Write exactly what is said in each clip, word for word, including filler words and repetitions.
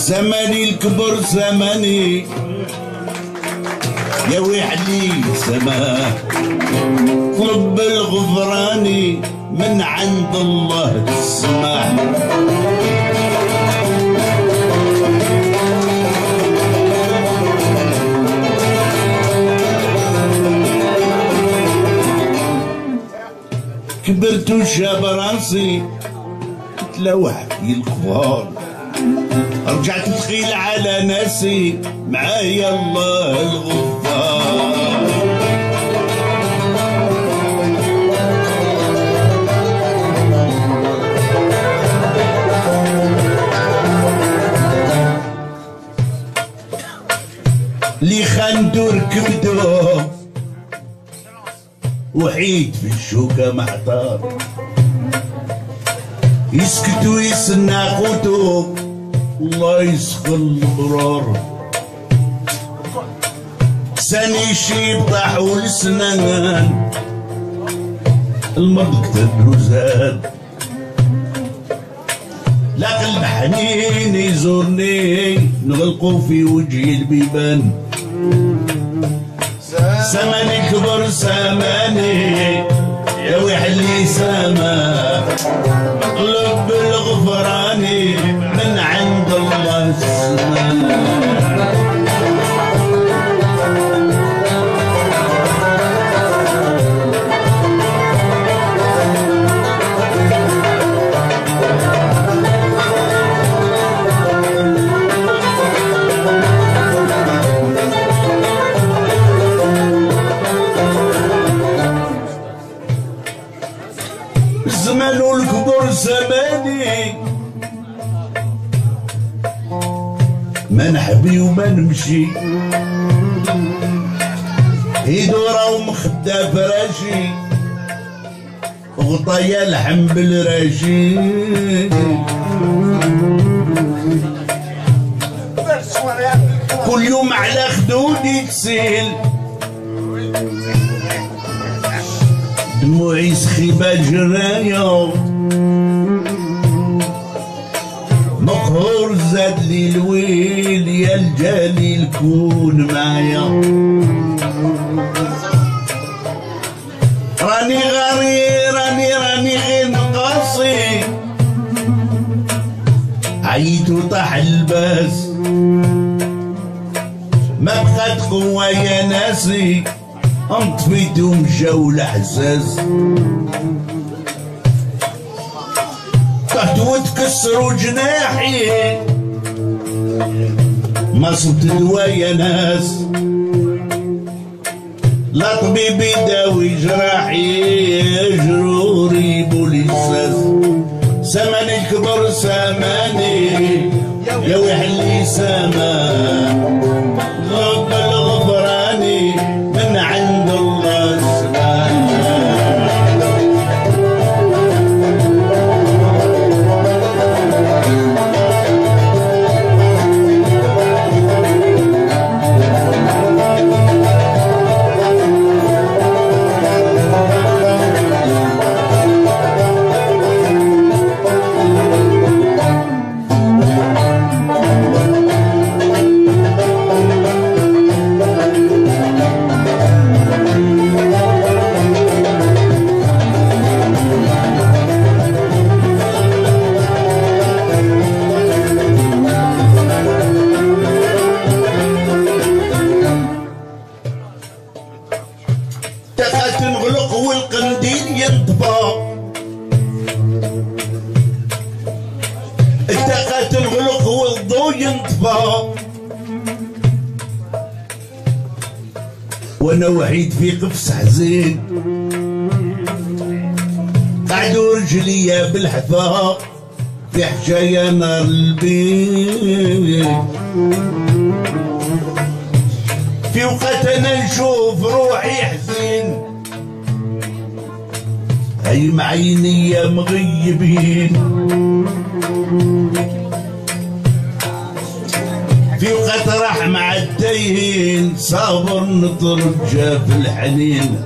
زماني الكبر زماني يا ويحلي سماه طلب الغفراني من عند الله السماح. كبرت وشاب راسي تلوح في الكبار، رجعت تخيل على ناسي معايا الله الغفار. لي خندو ركبتو وحيد في الشوكة محتار، يسكتو يسنى قوتو الله يسخن البرار. ساني شيب طاحوا السنان المرض كتب له زاد، لا قلب حنين يزورني نغلقوا في وجهي البيبان. سماني كبر سماني يا ويحلي سما مطلب الغفراني من عند الله السما. زمانو الكبر زماني ما نحبي وما نمشي، يدورا ومخدة فراشي غطايا لحم بالراشي. كل يوم على خدودي تسيل دموعي سخيبة جرايا، مقهور زاد لي الويل يا الجليل كون معايا. راني غير راني راني غير نقاصي، عييت وطاح الباس ما بقات قوة يا ناسي، انطفيت ومشاو الاحساس. طحت وتكسروا جناحي ما صبت دواء يا ناس، لا طبيب يداوي جراحي جروري بوليساس. سماني الكبر سماني يا ويحلي سما غب الغفراني من عند الله السبحان. تنغلق والقنديل ينطفى، التقى تنغلق والضوء ينطفى، وانا وحيد في قفص حزين قعدوا رجليا بالحفا في حشايا نار البيت. في وقت انا نشوف روحي حزين هاي معيني يا مغيبين. في وقت راح مع الدين صابر نطر جاف الحنين.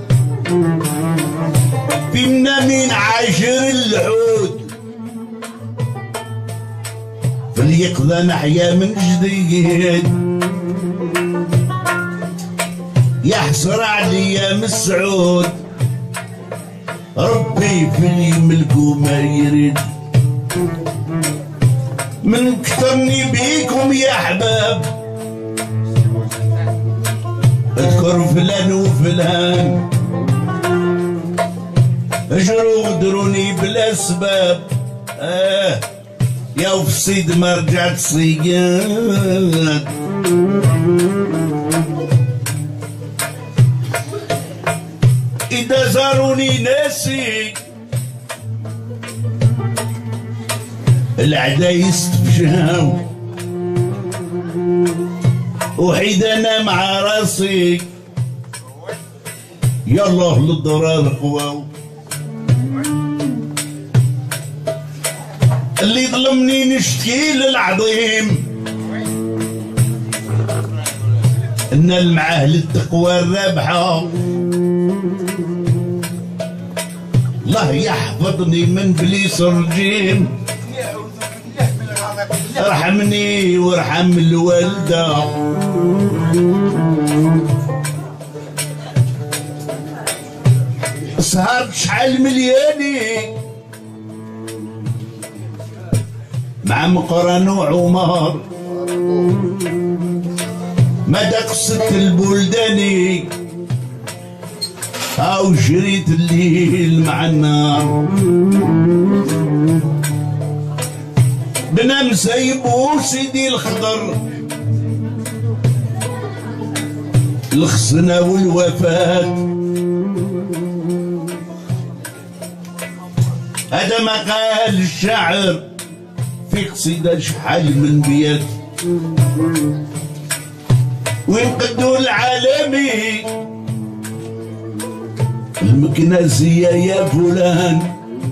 في منا مين عاشر العود في اليقظة نحيا من جديد يحصر عليا مسعود ربي في الملك وما يريد من كترني بيكم يا حباب اذكر فلان وفلان اجروا غدروني بلا سباب اه يا وفي الصيد ما رجعت صياد إذا زاروني ناسي العدا يستفشاو وحيد أنا مع راسي يالله للضرار قواو اللي ظلمني نشتكي للعظيم ان المعاه للتقوى الرابحه الله يحفظني من بليس الرجيم ارحمني وارحم الوالده سهرت شحال ملياني مع مقرن وعمر مدى قصة البلداني أو جريت الليل مع النار بنام سايبو سيدي الخضر الخصنا والوفاة هذا ما قال الشاعر في قصيدة شحال من بيات وينقدوا العالمي المكناسية يا فلان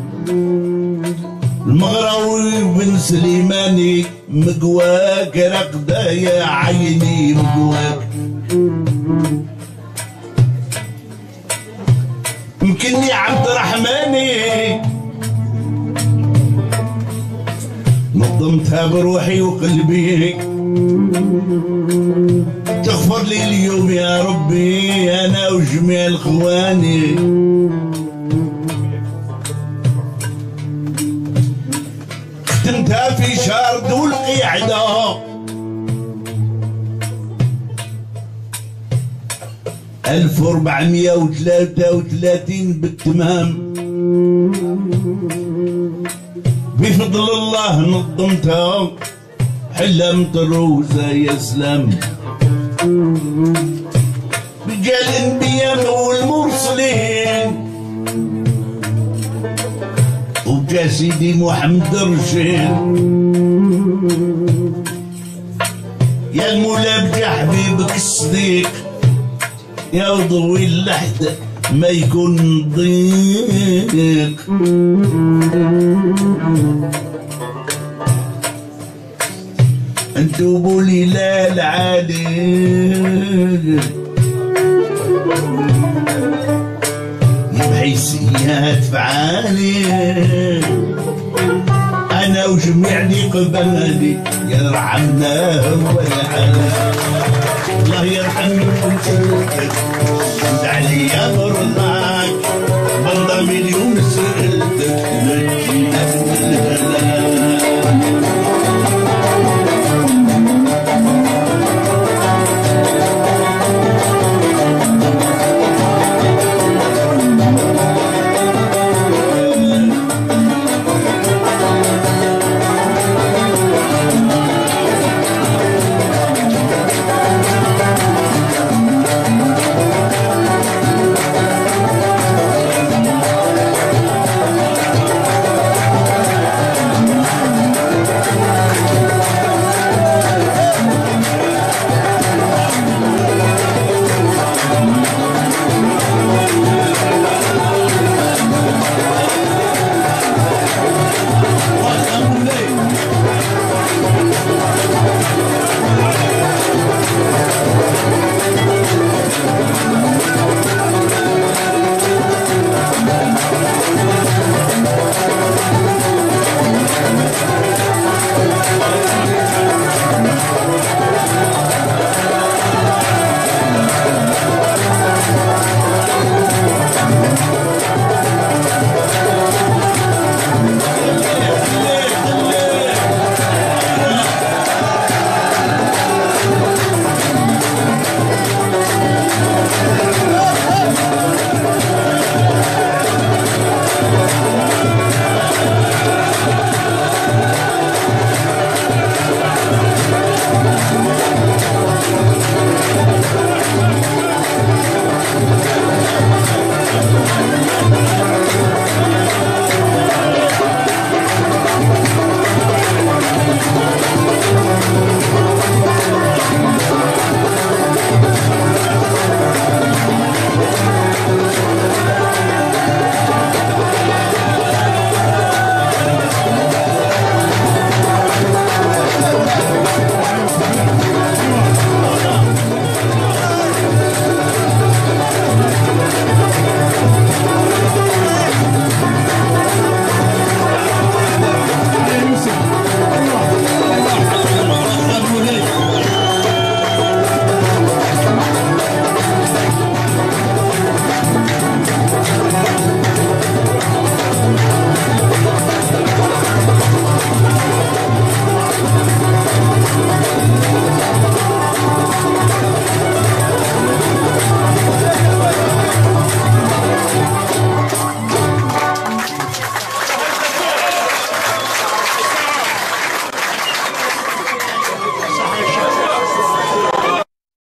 المغراوي بن سليماني مقواك رقدة يا عيني مقواك يمكنني عبد الرحماني نظمتها بروحي وقلبي تغفر لي اليوم يا ربي انا وجميع الاخواني ختمتها في شهر ذو القعده ألف وأربعمية وثلاثة وثلاثين بالتمام بفضل الله نظمتها حلمت الروزة يا سلام رجال الانبياء والمرسلين وجا سيدي محمد رشيد يا المولى بجا حبيبك الصديق يا ضوي اللحد ما يكون ضيق انتوبوا لي لا العالي بحيثيات فعالي انا وجميع اللي قبالي يرحمنا هو العالي الله يرحمني ويسلمك انت عليا برضاك بنضم اليوم سألتك